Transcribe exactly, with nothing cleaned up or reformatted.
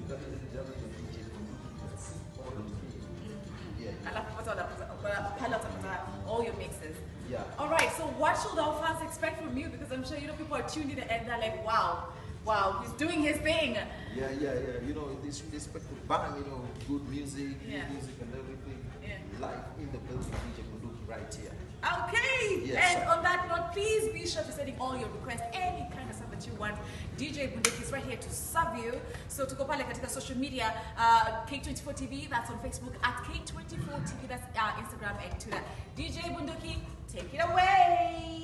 ladies and gentlemen, D J Bunduki, that's all of me. Yeah. All your mixes. Yeah. All right. So what should our fans expect from you? Because I'm sure you know people are tuned in and they're like, wow, wow, he's doing his thing. Yeah, yeah, yeah. You know, they should expect the band. You know, good music, Yeah. good music, and everything. Yeah. Live in the building, D J Bunduki, right here. Okay. Yes, And sir. on that note, please be sure to send in all your requests, any kind of stuff that you want. D J Bunduki is right here to serve you. So tuko pale katika social media, uh, K twenty-four T V, that's on Facebook, at K twenty-four T V, that's uh, Instagram and Twitter. D J Bunduki, take it away.